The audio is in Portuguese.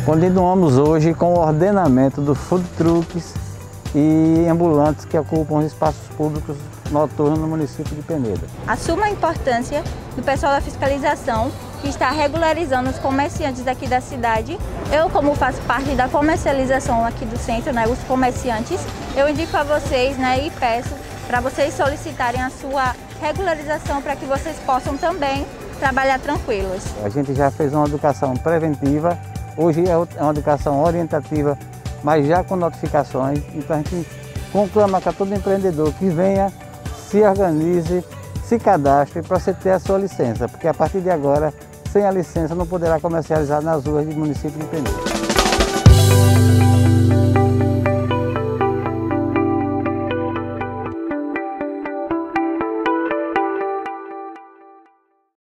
Continuamos hoje com o ordenamento dos food trucks e ambulantes que ocupam os espaços públicos noturnos no município de Penedo. A suma importância do pessoal da fiscalização que está regularizando os comerciantes aqui da cidade. Eu, como faço parte da comercialização aqui do centro, os comerciantes, eu indico a vocês e peço para vocês solicitarem a sua regularização para que vocês possam também trabalhar tranquilos. A gente já fez uma educação preventiva, hoje é uma educação orientativa, mas já com notificações. Então a gente conclama para todo empreendedor que venha, se organize, se cadastre para você ter a sua licença, porque a partir de agora, sem a licença, não poderá comercializar nas ruas do município de Penedo.